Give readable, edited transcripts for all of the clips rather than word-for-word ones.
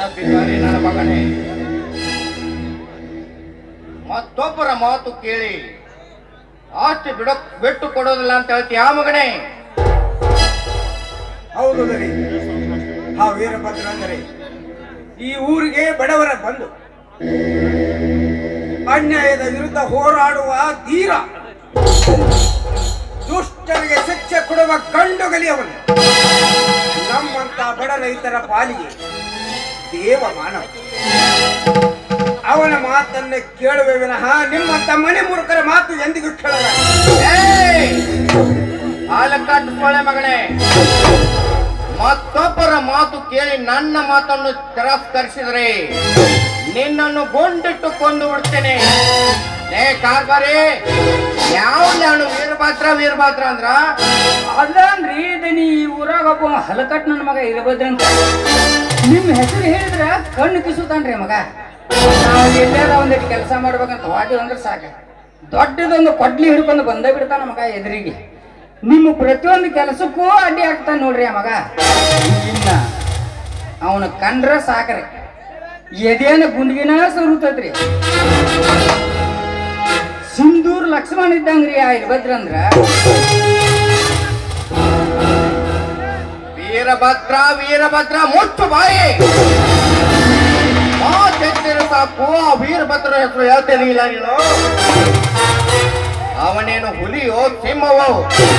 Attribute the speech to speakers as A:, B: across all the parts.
A: ಭಿಕಾರಿ ನನ್ನ ಮಗನೇ, ಮತ್ತೊಬ್ಬರ ಮಾತು ಕೇಳಿ ಆಸ್ತಿ ಬಿಟ್ಟು ಕೊಡೋದಿಲ್ಲ ಅಂತ ಹೇಳ್ತೀಯ ಮಗನೇ?
B: ಹೌದು ದರಿ. ಆ ವೀರಭದ್ರ ಅಂದರೆ ಈ ಊರಿಗೆ ಬಡವರ ಬಂದು ಅನ್ಯಾಯದ ವಿರುದ್ಧ ಹೋರಾಡುವ ಧೀರ, ದುಷ್ಟರಿಗೆ ಶಿಕ್ಷೆ ಕೊಡುವ ಗಂಡುಗಲಿಯವನು. ನಮ್ಮಂತ ಬಡ ರೈತರ ಪಾಲಿಗೆ ದೇವ ಮಾನವ. ಅವನ ಮಾತನ್ನೇ ಕೇಳುವೆ ವಿನಃ ನಿಮ್ಮಂತ ಮನೆ ಮೂರ್ಖರ ಮಾತು ಎಂದಿಗೂ ಕೇಳಲ್ಲ.
A: ಹಾಲಕ್ಕಾಟು ಸೊಳ್ಳೆ ಮಗನೇ, ಮತ್ತೊಬ್ಬರ ಮಾತು ಕೇಳಿ ನನ್ನ ಮಾತನ್ನು ತಿರಸ್ಕರಿಸಿದರೆ ನಿನ್ನನ್ನು ಗೊಂಡಿಟ್ಟು ಕೊಂದು ಬಿಡ್ತೇನೆ. ಲೇ ಕಾರ್ಬಾರಿ, ಯಾವ ನಾನು ವೀರಭದ್ರ ಅಂದ್ರ
C: ಅಲ್ಲನ್ರಿ ಇದೀನಿ. ಈ ಊರಾಗ ಒಬ್ಬ ಹಲಕಟ್ ನನ್ನ ಮಗ ಇರಬದ್ರಂತ ನಿಮ್ ಹೆಸರು ಹೇಳಿದ್ರ ಕಣ್ಣು ಕಿಸುತ್ತಾನ್ರಿ ಮಗ. ನಾವು ಎಲ್ಲಾರ ಒಂದಿಟ್ಟು ಕೆಲಸ ಮಾಡ್ಬೇಕಂತ ವಾಡಿ ಅಂದ್ರೆ ಸಾಕ, ದೊಡ್ಡದೊಂದು ಕೊಡ್ಲಿ ಹಿಡ್ಕೊಂಡು ಬಂದೇ ಬಿಡ್ತಾನ ಮಗ ಎದುರಿಗೆ. ನಿಮ್ಮ ಪ್ರತಿಯೊಂದು ಕೆಲಸಕ್ಕೂ ಅಡ್ಡಿ ಆಗ್ತಾನ ನೋಡ್ರಿ ಆ ಮಗ. ಇನ್ನ ಅವನ ಕಂಡ್ರ ಸಾಕ್ರಿ, ಎದೇನ ಗುಂಡ್ಗಿನ ಸುರುತೈತ್ರಿ. ಸಿಂಧೂರ್ ಲಕ್ಷ್ಮಣ ಇದ್ದಂಗ್ರಿ ಆ ಇರ್ಬದ್ರಂದ್ರ.
A: ವೀರಭದ್ರ ಮುಟ್ಟು ಬಾಯಿ ಮಾತೆತ್ತಿರ ಸಾಕು. ಆ ವೀರಭದ್ರ ಹೆಸರು ಹೇಳ್ತೇನೆ ಇಲ್ಲ ನೀನು. ಅವನೇನು ಹುಲಿಯೋ ಸಿಂಹವೋ?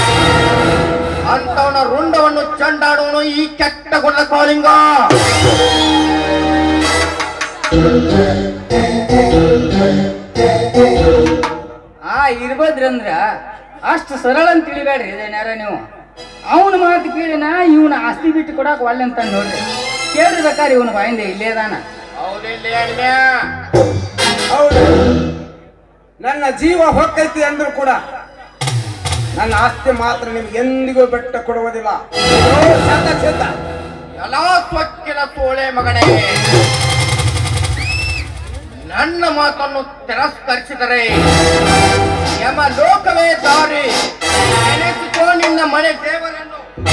A: ಅಂತವನ ರುಂಡವನ್ನು ಚಂಡಾಡುವನು ಈ ಕೆಟ್ಟ ಗುಣದ ಕಾಳಿಂಗ.
C: ಆ ಇರ್ಬದ್ರಂದ್ರ ಅಷ್ಟು ಸರಳ ಅಂತ ತಿಳಿಬೇಡ್ರಿ ಇದೇನಾರ ನೀವು. ಅವನ ಮಾತು ಕೇಳಿನ ಇವನ ಆಸ್ತಿ ಬಿಟ್ಟು ಕೊಡಾಕ ಒಳ್ಳೆ ಅಂತ ನೋಡ್ರಿ. ಕೇಳಿರ್ಬೇಕಾರೆ ಇವನು ಬಾಯಿಂದ ಇಲ್ಲೇದಾನ.
B: ಹೌದು, ನನ್ನ ಜೀವ ಹೊಕ್ಕೈತಿ ಅಂದ್ರೂ ಕೂಡ ನನ್ನ ಆಸ್ತಿ ಮಾತ್ರ ನಿಮ್ಗೆ ಎಂದಿಗೂ ಬೆಟ್ಟ ಕೊಡುವುದಿಲ್ಲ.
A: ಎಲ್ಲ ಸ್ವಚ್ಛನ ಸೋಳೆ ಮಗನೇ, ನನ್ನ ಮಾತನ್ನು ತಿರಸ್ಕರಿಸಿದರೆ ಯಮ ಲೋಕವೇ ದಾರಿ. ನೆನೆಸಿಕೋ ನಿನ್ನ ಮನೆ ದೇವರನ್ನು.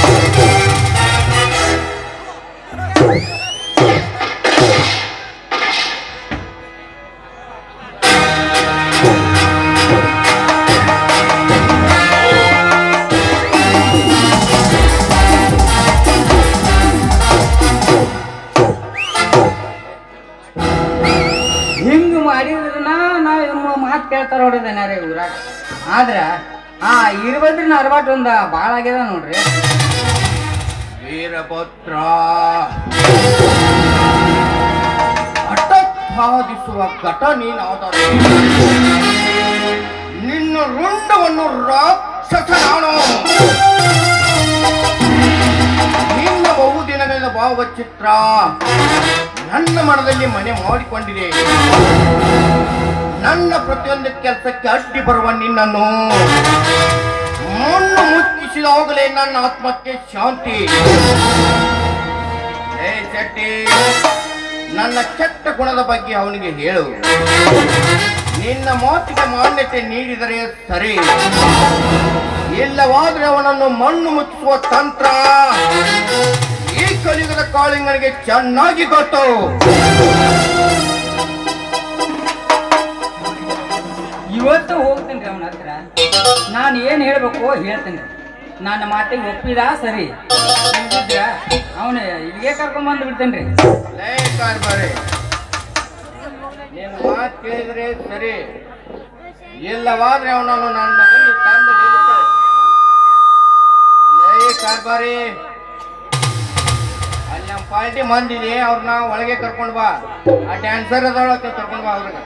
C: ಹಿಂಗ್ ಮಾಡಿದ್ರನ ನಾವ್ ಇವ್ನ ಮಾತು ಕೇಳ್ತಾರ ನೋಡಿದೇನಾರ ಊರಾಗ. ಆದ್ರ ಆ ಇರ್ಬದ್ರಿನ ಅರವಾಟ್ ಒಂದ ಬಾಳ ಆಗ್ಯದ ನೋಡ್ರಿ.
A: ವೀರಭದ್ರ ಹಠಾದಿಸುವ ಘಟ ನೀನಾದರೆ ನಿನ್ನ ರುಂಡವನ್ನು ರಾಕ್ಷಸ ನಾನು. ನಿನ್ನ ಬಹುದಿನಗಳ ಭಾವಚಿತ್ರ ನನ್ನ ಮನದಲ್ಲಿ ಮನೆ ಮಾಡಿಕೊಂಡಿದೆ. ನನ್ನ ಪ್ರತಿಯೊಂದು ಕೆಲಸಕ್ಕೆ ಅಡ್ಡಿ ಬರುವ ನಿನ್ನನ್ನು ಮಣ್ಣು ಮುಚ್ಚಿಸಿದಾಗಲೇ ನನ್ನ ಆತ್ಮಕ್ಕೆ ಶಾಂತಿ. ಹೇ ಶೆಟ್ಟಿ, ನನ್ನ ಕೆಟ್ಟ ಗುಣದ ಬಗ್ಗೆ ಅವನಿಗೆ ಹೇಳು. ನಿನ್ನ ಮಾತಿಗೆ ಮಾನ್ಯತೆ ನೀಡಿದರೆ ಸರಿ, ಇಲ್ಲವಾದ್ರೆ ಅವನನ್ನು ಮಣ್ಣು ಮುಚ್ಚಿಸುವ ತಂತ್ರ ಈ ಕಲಿಯುಗದ ಕಾಳಿಂಗನಿಗೆ ಚೆನ್ನಾಗಿ ಗೊತ್ತು.
C: ಇವತ್ತು ಹೋಗ್ತೇನೆ ಅವನ ಹತ್ರ. ನಾನು ಏನ್ ಹೇಳ್ಬೇಕು ಹೇಳ್ತೇನೆ. ನನ್ನ ಮಾತಿಗೆ ಒಪ್ಪಿದ ಸರಿ, ಅವನು ಇಲ್ಲಿಗೆ ಕರ್ಕೊಂಡ್ ಬಂದು ಬಿಡ್ತೇನ್ರಿ.
A: ನೀನು ಮಾತು ಕೇಳಿದ್ರೆ ಸರಿ, ಇಲ್ಲವಾದ್ರೆ ಅವನನ್ನು ನನ್ನ ಮುಂದೆ ತಂದು ನಿಲ್ಲಿಸು. ಕಾರ್ಬಾರಿ, ಅಲ್ಲಿ ನಮ್ಮ ಪಾರ್ಟಿ ಮಂದಿದೆ, ಅವ್ರನ್ನ ಒಳಗೆ ಕರ್ಕೊಂಡು ಬಾ. ಆ ಡ್ಯಾನ್ಸರ್ ಅದೊಳಗೆ ಕರ್ಕೊಂಡು ಬಾ ಅವ್ರಿಗೆ.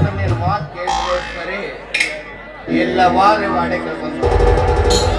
A: ನೀನು ಮಾತು ಕೇಳಿದ್ರೆ ಸರಿ ಇಲ್ಲವಾದ್ರೆ ವಾಡೆ ಬಂದು